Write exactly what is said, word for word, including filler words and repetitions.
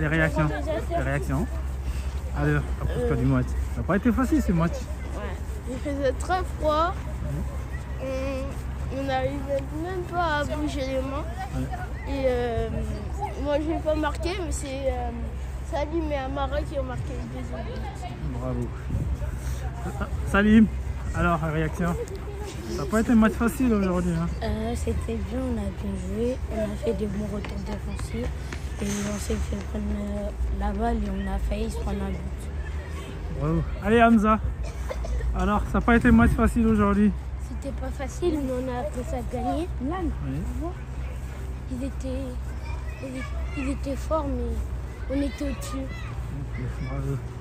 les réactions. Les réactions. Allez, approche-toi du match. Ça n'a pas été facile ce match. Ouais. Il faisait très froid. On on n'arrivait même pas à bouger les mains. Ouais. Et euh, moi, je n'ai pas marqué, mais c'est euh, Salim et Amara qui ont marqué les deux autres. Bravo. Salim, alors, réaction. Ça n'a pas été un match facile aujourd'hui. Hein. Euh, C'était bien, on a bien joué, on a fait des bons retours défensifs et on s'est fait prendre euh, la balle et on a failli se prendre un but. Bravo. Allez Hamza, alors ça n'a pas été un match facile aujourd'hui. C'était pas facile, mais on a appris ça à gagner. Là, Oui. ils étaient, ils, ils étaient forts, mais on était au-dessus. Bravo.